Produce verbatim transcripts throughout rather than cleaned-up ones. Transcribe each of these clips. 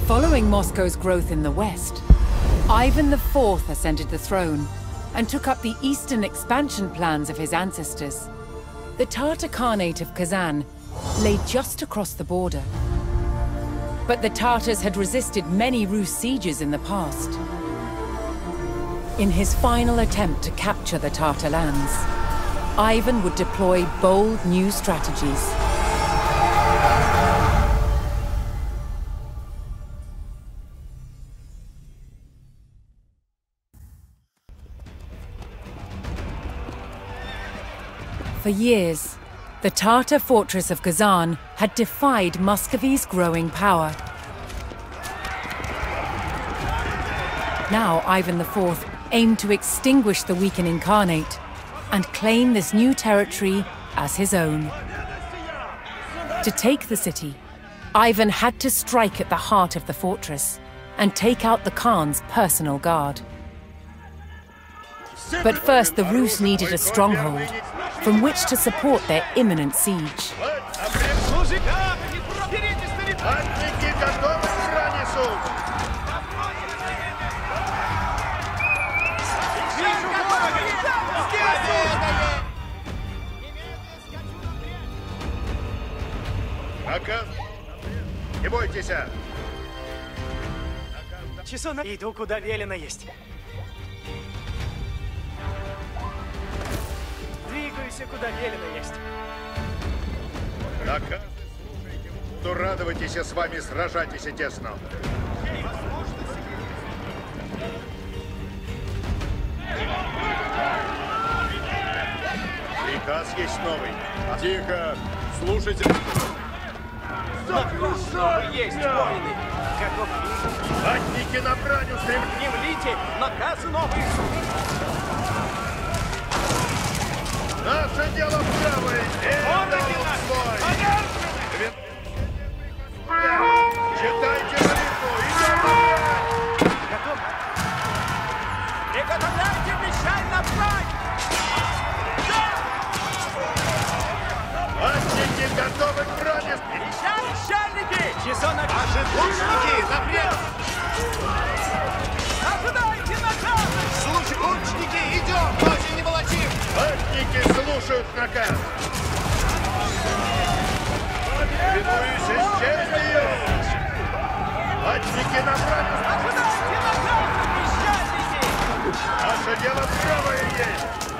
Following Moscow's growth in the west, Ivan the Fourth ascended the throne and took up the eastern expansion plans of his ancestors. The Tatar Khanate of Kazan lay just across the border. But the Tatars had resisted many Rus sieges in the past. In his final attempt to capture the Tatar lands, Ivan would deploy bold new strategies. For years, the Tatar fortress of Kazan had defied Muscovy's growing power. Now Ivan the Fourth aimed to extinguish the weakening Khanate and claim this new territory as his own. To take the city, Ivan had to strike at the heart of the fortress and take out the Khan's personal guard. But first, the Rus needed a stronghold from which to support their imminent siege. Не бойтесь. Часов иду, куда велено есть. Двигайся, куда велено есть. Наказы слушайте, то радуйтесь, с вами сражайтесь тесно. Приказ есть новый. Тихо, слушайте. Новый есть воины. Каков вид? Атники на браню стремятся. Внемлите, наказы новые. Наше дело правое. Это свой. Читайте молитву. Идем. Готов. Приготовляйте мечай на брань. Атники готовы к брани. Мещанники! Часонок! Лучники, напред! Ожидайте наказ! Слушай, лучники, идем! Ночи не молотим! Атники слушают наказ! Повинуюсь с честью! Атники на браню! Ожидайте наказ! Мещанники! Наше дело правое есть!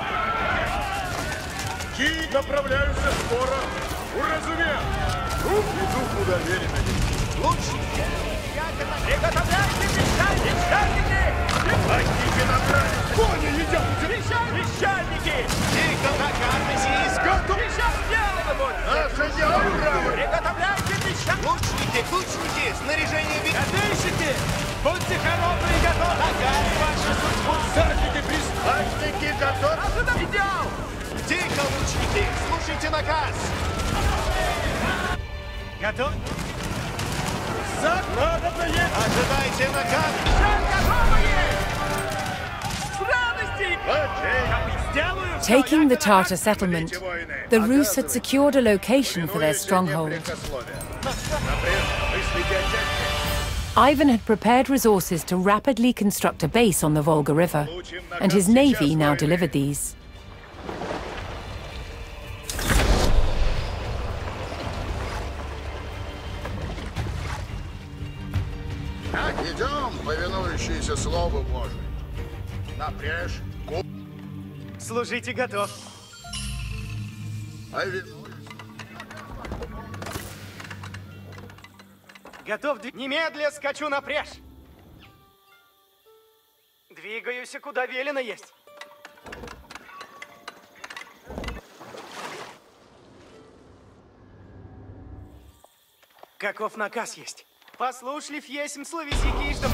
Ки направляются скоро! Уразумел! Иду, куда велено. Лучники! Приготовляйте мещанники! Мещанники! Атники направляются! Кони едят! Мещанники! Тихо, накатывайтесь! Готов! Сейчас дело будет! Наше дело правое! Приготовляйте мещаники! Лучники, лучники! Снаряжение видно! Отыщите! Будьте хоробры и готовы! Наказ вашу судьбу! Садники приступ! Атники готовы! Отсюда идем! Тихо, лучники! Слушайте наказ! Готов? Надо проехать! Ожидайте наказ! Мещан готовые! С радостью! Сделаю! Taking the Tatar settlement, the Rus had secured a location for their stronghold. Ivan had prepared resources to rapidly construct a base on the Volga River, and his navy now delivered these. Идем, повинующиеся Слову Божию. Напряжь. Служите готов. Повинуйся. Готов. Немедля скачу напряжь. Двигаюсь, куда велено есть. Каков наказ есть? Послушлив есмь, словесики иждому.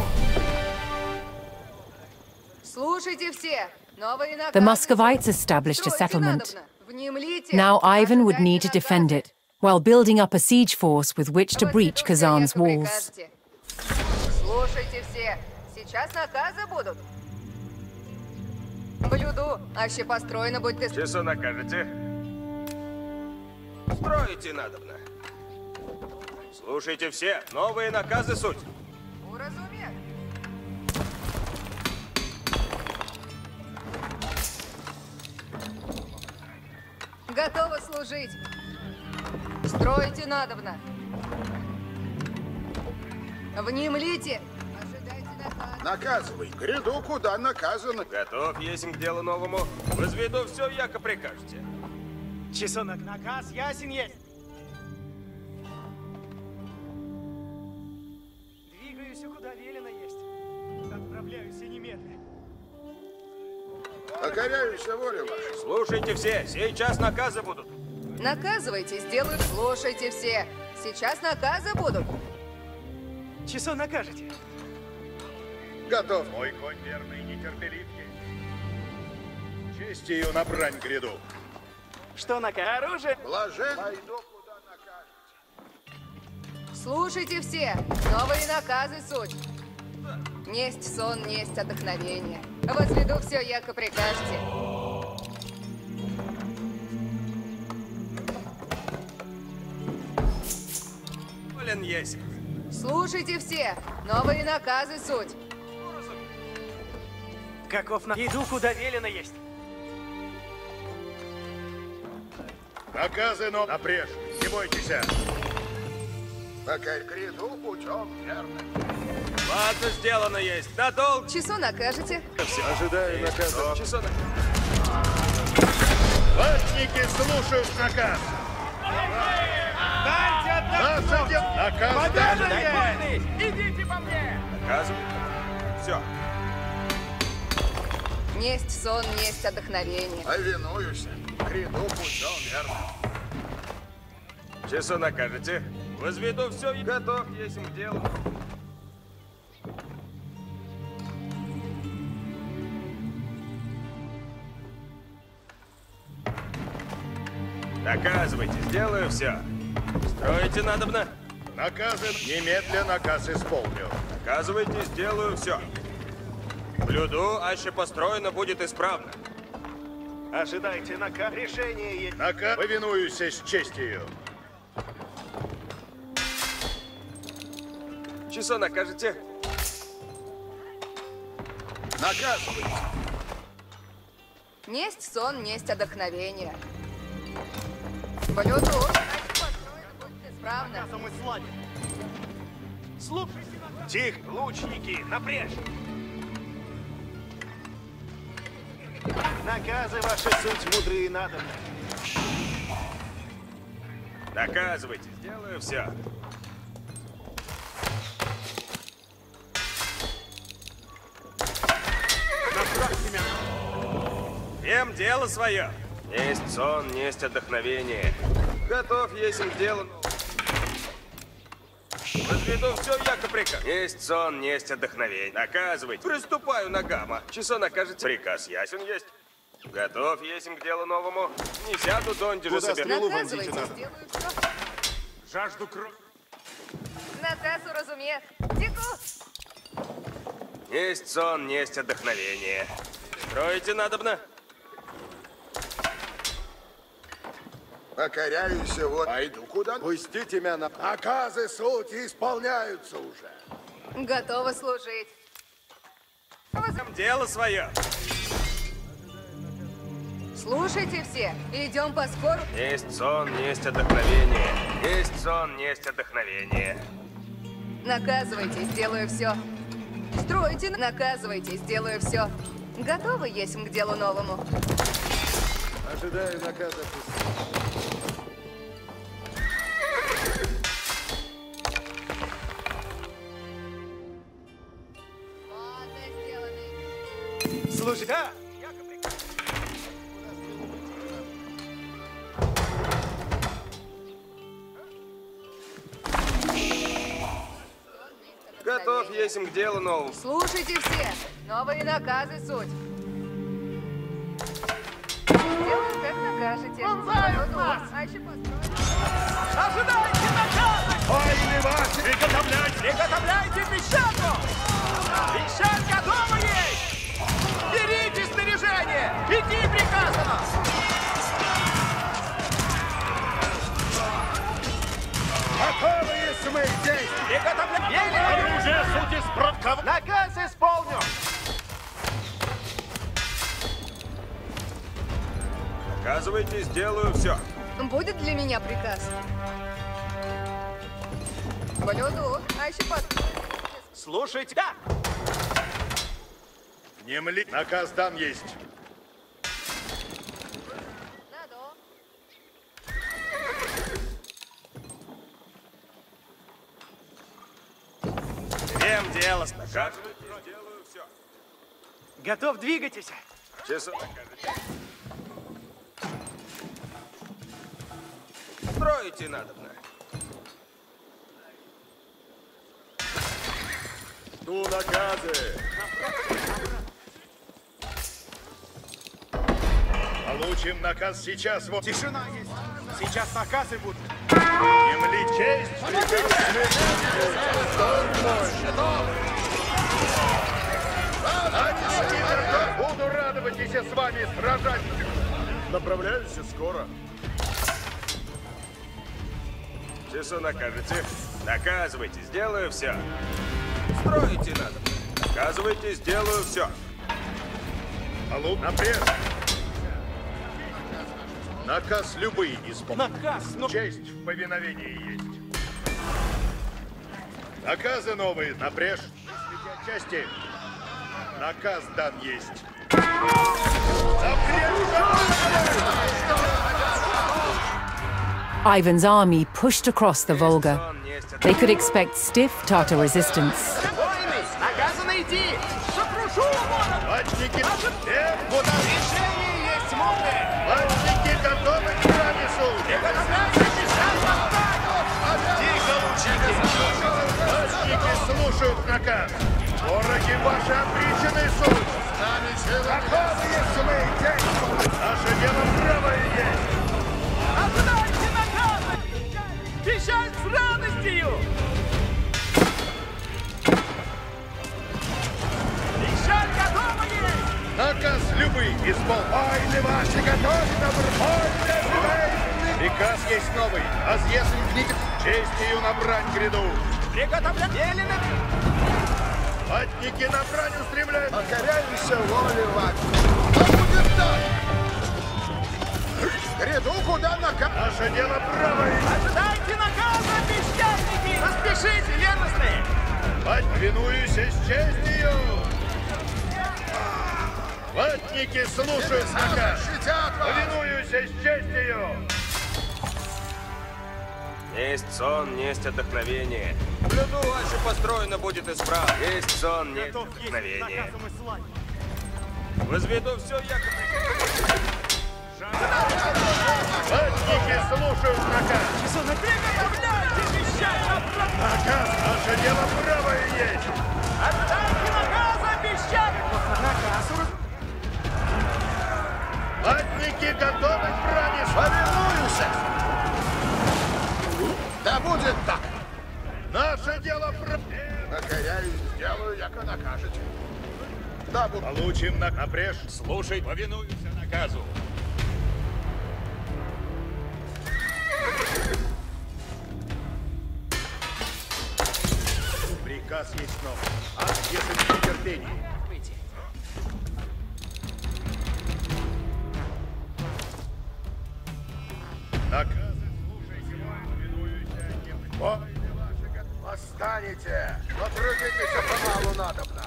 Слушайте все. Новые наказы. The Muscovites established a Что settlement. тебе надобно? Внемлите. Now Ivan would need to Ожидайте defend наказа. it, while building up a siege force with which to Вот breach веду Kazan's себя, как walls. прикажете. Слушайте все. Сейчас наказы будут. Блюду, аще построено будь ты. Часу накажете? Строите надобно. Слушайте все, новые наказы суть. Готовы служить. Строите надобно. Внемлите. Ожидайте наказа. Наказывай. Гряду, куда наказано. Готов есть к делу новому. Возведу все, яко прикажете. Чесонок, наказ ясен есть. Двигаюсь, куда велено есть. Отправляюсь немедленно. Покоряюсь воле вашей. Слушайте все, сейчас наказы будут. Наказывайте, сделают. Слушайте все. Сейчас наказы будут. Чесон накажете. Готов. Мой конь верный, нетерпеливый. Честью на брань гряду. Что нака оружие? Блажен. Пойду, куда накажете. Слушайте все. Новые наказы суть. Несть сон, несть отдохновение. Возведу все, яко прикажете. Волен есть. Слушайте все. Новые наказы суть. Каков на... Иду, куда велено есть. Наказы, но напрежь. Не бойтесь. Покорь гряду путем верным. Ладно, сделано есть. На долг. Часу накажете. Ожидаю наказа. Часов. Ватники слушают наказ. Дайте отдохнуть! Нас отдел... Наказ дан. Идите по мне! Наказывай. Все. Несть сон, несть отдохновение. Повинуюсь. Гряду путем верным. Часу накажете. Возведу все и готов есть к делу. Наказывайте, сделаю все. Строите надобно. Наказы немедленно наказ исполню. Наказывайте, сделаю все. Блюду, аще построено будет исправно. Ожидайте наказ. Решение есть. Наказ. Повинуюсь с честью. Часо накажете. Наказывайте. Несть сон, несть отдохновение. Блюду. Построено будет исправно. Мы сладим. Слушайте наказ. Тих, лучники, напрежь. Наказы ваши суть мудрые надо. Наказывайте, сделаю все. Всем дело свое. Есть сон, есть отдохновение. Готов есть к делу. Возведу все, яко приказ. Есть сон, есть отдохновение. Наказывайте. Приступаю на гамма. Часо накажете. Приказ ясен есть. Готов есть к делу новому. Не сяду донде же себе. Наказывайте, сделаю все. Жажду крови. Наказ уразумеет. Теку. Есть сон, есть отдохновение. Строите надобно. Покоряюсь вот. Пойду куда. Пустите меня на... Наказы сути исполняются уже. Готовы служить. Там дело свое. Слушайте все. Идем по спору. Есть сон, есть отдохновение. Есть сон, есть отдохновение. Наказывайте, сделаю все. Стройте, наказывайте, сделаю все. Готовы есть к делу новому. Ожидаю наказа. Ладно, сделано. Слушай, да! Готов есть к делу новому. Слушайте все. Новые наказы суть. Сделаю, как накажете. Блюду. А еще построим. Ожидайте наказы! Ой, вас! Приготовляйте! Приготовляйте пищалку! Пищаль готова есть! Берите снаряжение! Идти приказано! Готовые мы здесь! Приготовляйте! Оружие сути спротков! Наказ исполню! Наказ Наказывайте, сделаю все. Будет для меня приказ? Блюду, а еще под... Слушайте. Да! Не мли. Наказ дан есть. Надо. Всем дело. Наказывайте, сделаю все. Готов, двигайтесь. Часов накажете. Строите надобно. Ну, наказы. Получим наказ сейчас. Вот. Тишина есть. Сейчас наказы будут. Не мли честь. Буду радоваться с вами сражать. Направляюсь скоро. Часу накажете. Наказывайте, сделаю все. Строите надо. Наказывайте, сделаю все. Алло, напред. Наказ любые исполнить. Наказ, ну... Честь в повиновении есть. Наказы новые, напряжь. Если части, наказ дан есть. Ivan's army pushed across the Volga. They could expect stiff Tatar resistance. Воины, наказано идти. Сокрушу ворон. Латники, всем куда? Решение есть мудрое. Латники готовы к границу. Латники слушают наказ. Вороги ваши обречены суд. Наказ есть мы, дядь. Наше дело правое есть. Отдайте наказы. Пищать с радостью. Пищать готова есть. Наказ любый исполнен. Войны ваши готовы, добровольно. Приказ есть новый. Разъездим книги. Честью набрать гряду. Приготовлено. Латники на брань устремляют. Покоряемся воле вашей. Да будет так! Гряду куда наказ? Наше дело правое. Ожидайте наказа, пищальники. Поспешите, верностные. Повинуюсь с честью. Латники слушают наказ. Повинуюсь с честью. Есть сон, есть отдохновение. В блюду ваше построено будет исправно. Есть сон, есть Готов есть отдохновение. наказом и славе. Возведу все якобы. Латники слушают наказ. Приготовляйте пищать на Наказ. Наше дело правое есть. Отдайте наказа, пищать. Наказ. Латники готовы к брани. Повинуюся! Да будет так! Наше дело правое. Покоряюсь, сделаю, яко накажете. Да будет. Получим на напряжь. Слушай, повинуйся наказу. Приказ есть новый. А если не терпение? Наказы слушайте, повинуйся, не Войны ваши готовы. Восстанете, но трудитесь помалу надобно.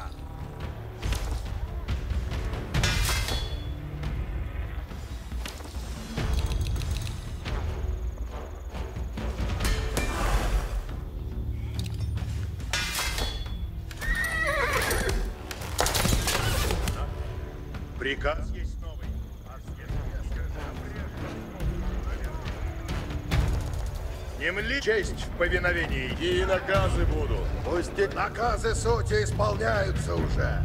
Приказ есть новый. Не мли честь в повиновении. И наказы будут. Пусть и наказы сути исполняются уже.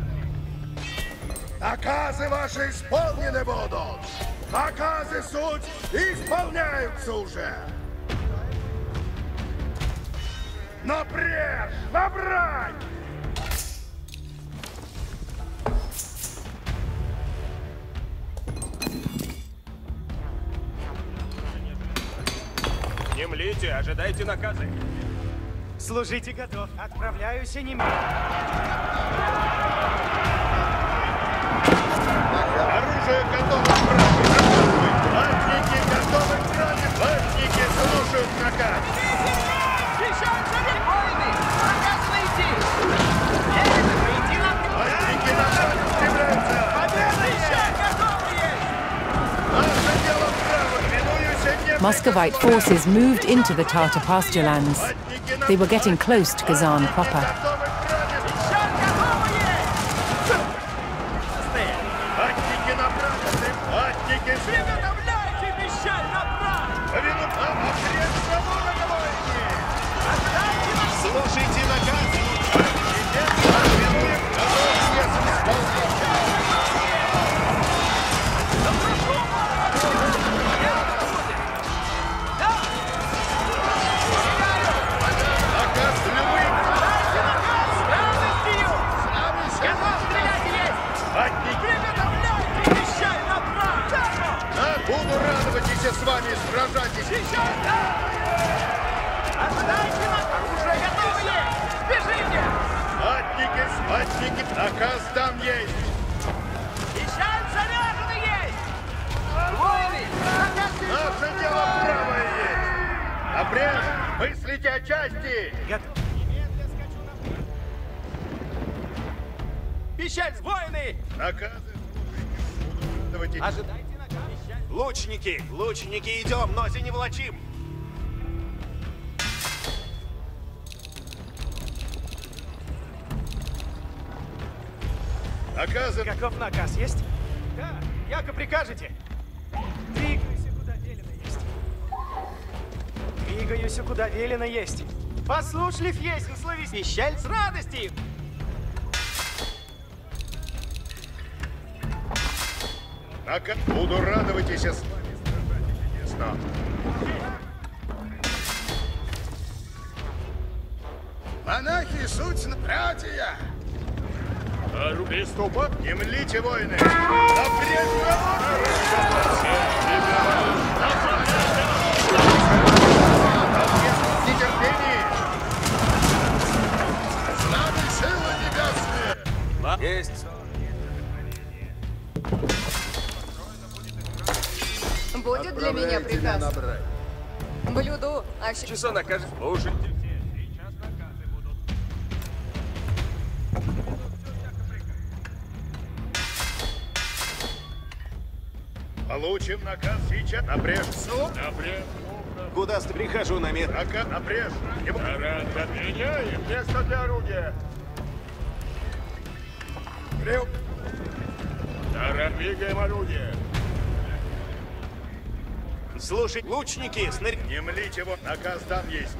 Наказы ваши исполнены будут. Наказы суть исполняются уже. Напряжь! Набрать! Не млите, ожидайте наказы. Служите готов. Отправляюсь немедленно. Оружие готово к браку. Наказывай. слушают наказ. Охотники на фронт устремляются. Наше дело вправо, минуюся не... Muscovite forces moved into the Tartar pasture lands. Охотники на... They were getting close to Kazan proper. Готовы к ранению. Охотники направо, охотники... Приготовляйте пищаль направо! Повинут нам обрез завода на войне. Слушайте наказ! Минуем, готов, если исполнить. Наказ любым. Охотники. А, буду радовать, если с вами сражайтесь. Охотники, охотники, наказ там есть. Наше дело правое есть. Обрез, мыслите о части. Пищаль, воины! Наказы слушайте. Ожидайте наказ. Лучники, лучники, идем, носи не волочим. Наказы. Каков наказ есть? Да, яко прикажете. Двигайся, куда велено есть. Двигаюсь, куда велено есть. Послушлив есть, условись пищаль с радости. Нака... Буду радовать, если с вами сражайтесь честно. Монахи — суть братья. Приступать. Не млите, воины. Напрячь работу. В нетерпении. С нами силы небесные. Есть. Будет для меня Отправляйте меня на приказ. брань. Блюду, а щ- Часо накажет. Слушайте. Получим наказ сейчас. Напрячь. Напрячь. Куда прихожу на мир? Наказ. Напрячь. Меняем место для орудия. Крюк. Двигаем орудие. Слушай, лучники, снаряд... Не млите его. Наказ там есть.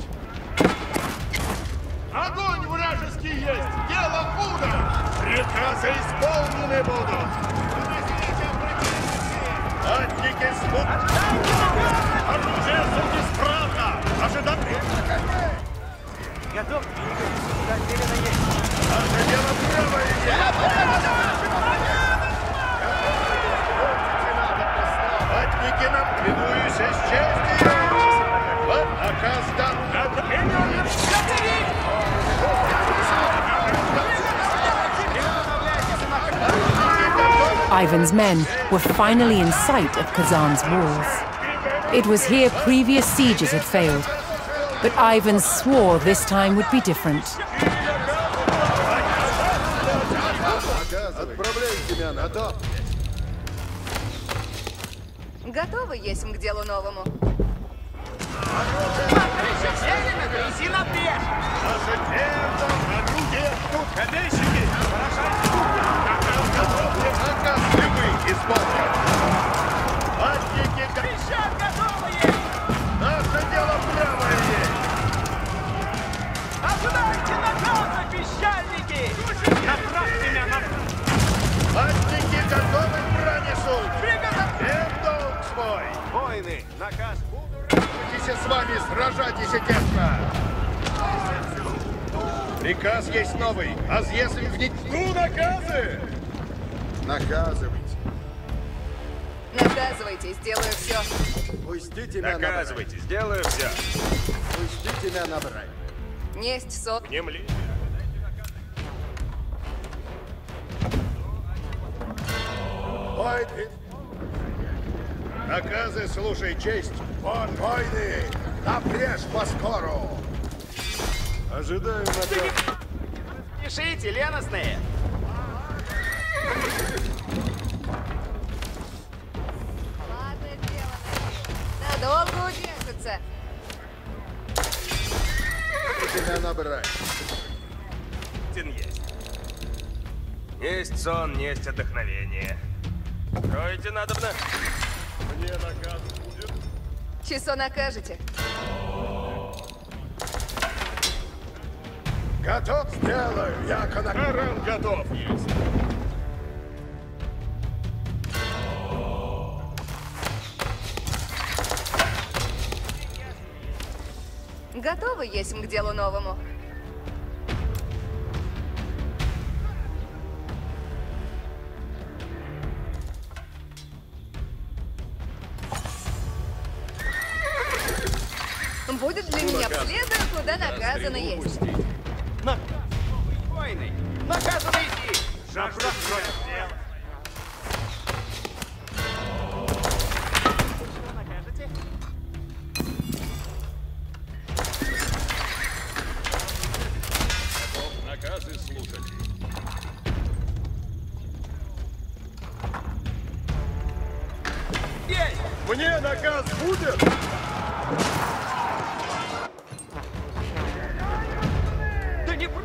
Огонь вражеский есть! Дело худо! Приказы исполнены будут! Охотники спут! Оружие суть исправно! Ожидайте! Готов двигаться, куда велено есть. Наше дело правое есть! Охотники нам клянуюсь с честью! Вот наказ дан! Ivan's men were finally in sight of Kazan's walls. It was here previous sieges had failed, but Ivan swore this time would be different. Отправляйте меня на дом. готовы есть к делу новому? Иди напряг! Наше дело, орудие, тут комейщики! Наказ любых исполнен! Охотники, Пищат готовы есть! наше дело правое есть! Ожидайте наказа, пищальники! Направьте меня на... Охотники готовы к брани суд! Всем долг свой! Воины, наказ! Будете с вами сражайтесь тесно! Приказ есть новый, а если в них... Ну, наказы! Наказывайте. Наказывайте, сделаю все. Пустите меня на брань. Наказывайте, сделаю все. Пустите меня на брань. Несть сот. Не мли. Войны! Наказы, слушай, честь! Вон, войны! Напрежь поскору! Ожидаю наказ. Пишите, леностные. Ладно, сделано. Надолго удержится. Тебя набрать. Есть. Есть сон, есть отдохновение. Строите надобно? Мне наказ будет. Часо накажете. Готов? Сделаю, яко на... Таран готов есть. Готовы есть к делу новому? Будет для меня следует, куда наказано есть. На... Войны. Наказано идти. Забрать дело. Что накажете? Наказы слушать. Есть! Мне наказ будет? Да не...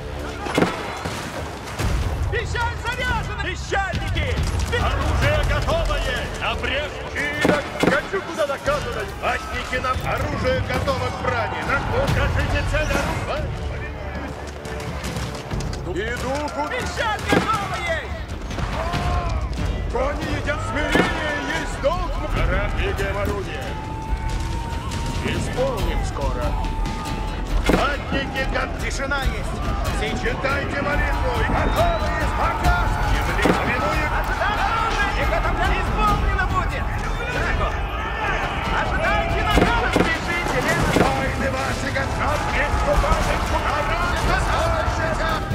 Пищаль заряжена! Пищальники! Оружие готовое! Обрежь! Чирок! Хочу куда наказано! Атники нам! Оружие готово к брани! На покажите цель оружия! Иду куда... Пищаль готова есть! Кони едят смирение, есть долг! Пора, двигаем орудие! Исполним скоро! Атники, как Тишина есть! Все читайте молитву! И готовы есть показ! Ежели помянуем... Приготовление исполнено будет! Жако! Ожидайте наказ! Спешите, Лена! Войны ваши готовы! Приступайте к удару!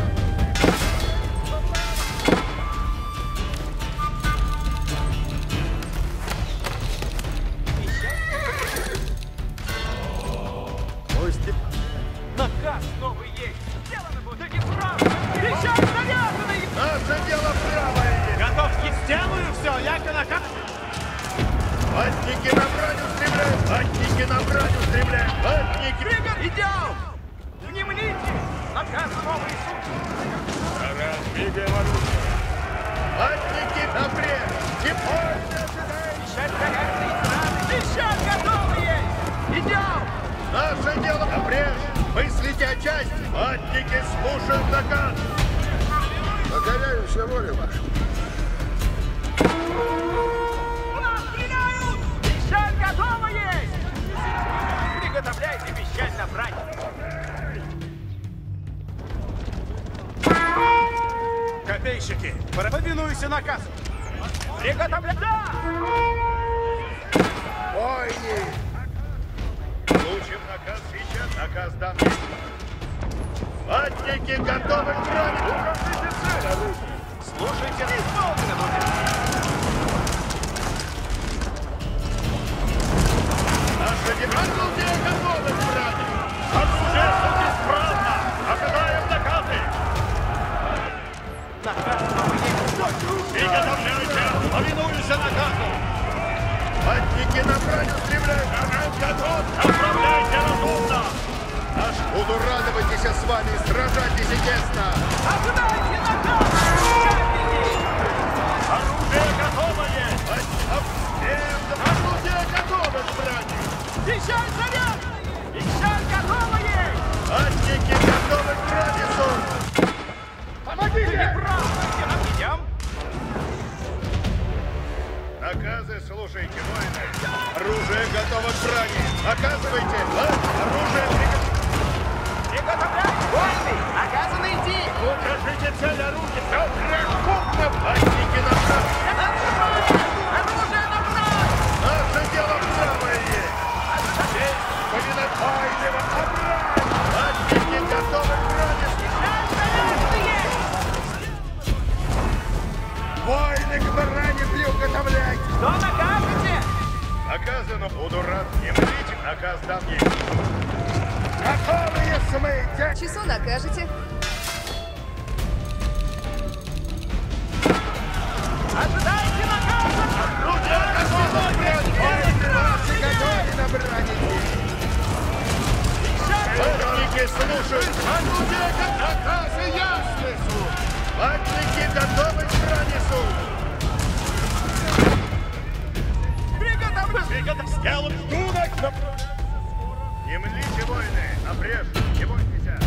Наказ новый есть! Сделано будет! Таки право! Пищаль заряжена! Наше дело правое есть! Готовьте, сделаю все! Яко наказ! Атники на броню устремляют! Атники на броню устремляют! Атники... Триггер, идем! Внемните! Наказ новый суд! Пора, двигаем орудие! Атники напрямик! Тепло! Пищаль заряжена! Пищаль готова есть! Идем! Наше дело напрямик! Мыслите о части! Атники слушают наказ! Покоряюсь воле вашей. У нас стреляют! Пищаль готова есть! Приготовляйте пищаль на брань! Копейщики, повинуйся наказу! Приготовляйте! Да! Войни! Получим наказ сейчас, наказ дан. Атники готовы к броне! Укажите цель орудия! Слушайте, исполнено будет! Наше орудие готовы к броне! Оружие исправно! Ожидаем наказы! Наказ новый есть! Приготовляйте! Повинуйся наказу! Атники на броню устремляют! Арман готов! Отправляйте разумно! Аж буду радоваться с вами, сражайтесь честно! Ожидайте наказ! Оружие готовое! Орудие готово к брани! Пищаль заряд! Пищаль готова есть! Атники готовы к брани, суд! Помогите! Право! Идем! Наказы слушайте, воины! Оружие готово к брани! Оказывайте! Оружие приготовлено! Приготовляйте! Войны! Наказано идти! Укажите цель орудия! Все красотно! Атники на брань! Оружие на брань! Наше дело правое есть! Здесь повинно войны! Атники готовы к брани! накажете? Ожидайте наказа! Латники слушают! Орудия наказы я слышу! Латники готовы к бранису! Приготовлюсь! Приготовлюсь! Сделать дудок! Не млите, воины! Обрежь! Не бойтесь!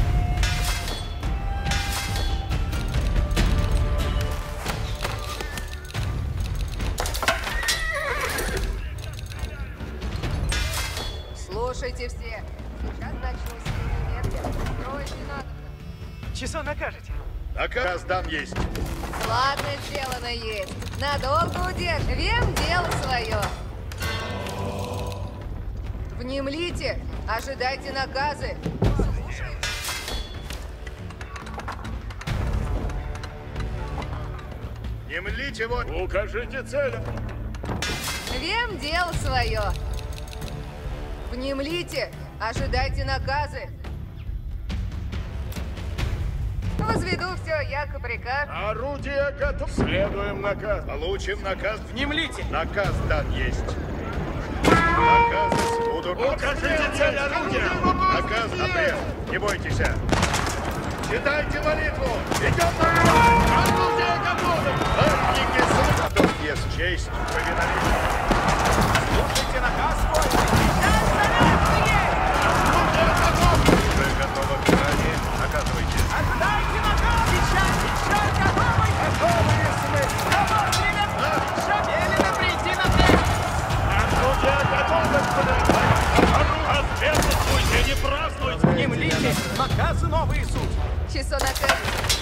Слушайте все. Сейчас начну сильный метки. Строить не надо. Часо накажете? Наказ дам есть. Ладно, сделано есть. Надолго удержим. Вем дело свое. Внемлите. Ожидайте наказы. Не млите, вот! Укажите цель! Вем дело свое. Внемлите. Ожидайте наказы. Возведу все, яко приказ. Орудие готов! Следуем наказ! Получим наказ! Внемлите! Наказ дан есть! Наказы будут... Укажите цель орудия! Наказ обрез! Не бойтесь! Читайте молитву! Идем на орудие готовы! Латники слушают! Готов есть честь повиновения! Слушайте наказ свой! Орудие готово! Уже готово к брани. Наказывайте! Ожидайте наказ! Сейчас, сейчас, готовы! Готовы мы! Готовы, ребят! Сейчас, велено прийти на брешь! Орудие готово, господа! Ответствуйте, не празднуйте! Внемлите! Наказы новые суть! Часо накажет.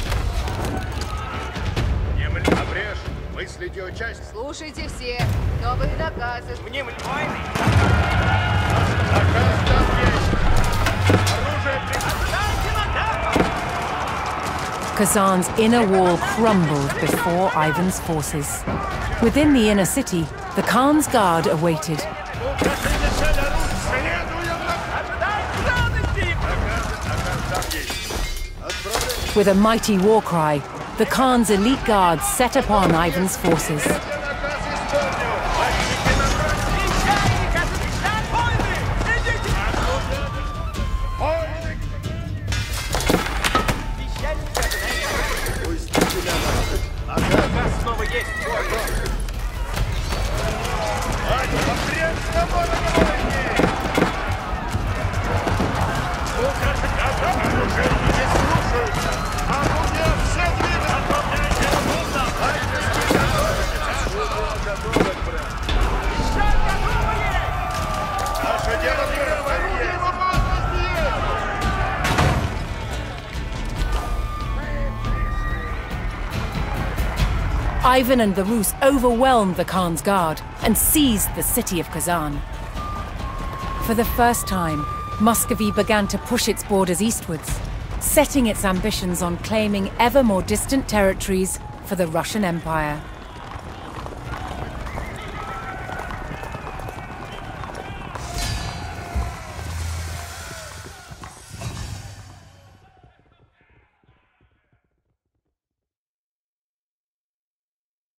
Не мли... Обрежь! Мыслите о части! Слушайте все. Новые наказы. Внемлите! Войны! Наказ дан есть! Оружие при... Ожидайте наказ! Kazan's inner wall crumbled before Ivan's forces. Within the inner city, the Khan's guard awaited. Укажите цель орудия! Следуем на... Ожидайте радости! Наказ дан есть! Отправляйте! With a mighty war cry, the Khan's elite guards set upon Ivan's forces. Наказ исполню! Латники на брани! Езжайте, езжайте, войны! Идите! Войны! Езжайте, езжайте! Пустите меня! Наказ! Наказ снова есть! Обрежь свободу войны! Оружие не слушаются! Орудия все двигаются! Отправляйте разумно! Латники готовы! Орудие готовы к брани! Сейчас готовы есть! Наше дело первое есть! Ivan and the Rus overwhelmed the Khan's guard and seized the city of Kazan. For the first time, Muscovy began to push its borders eastwards, setting its ambitions on claiming ever more distant territories for the Russian Empire.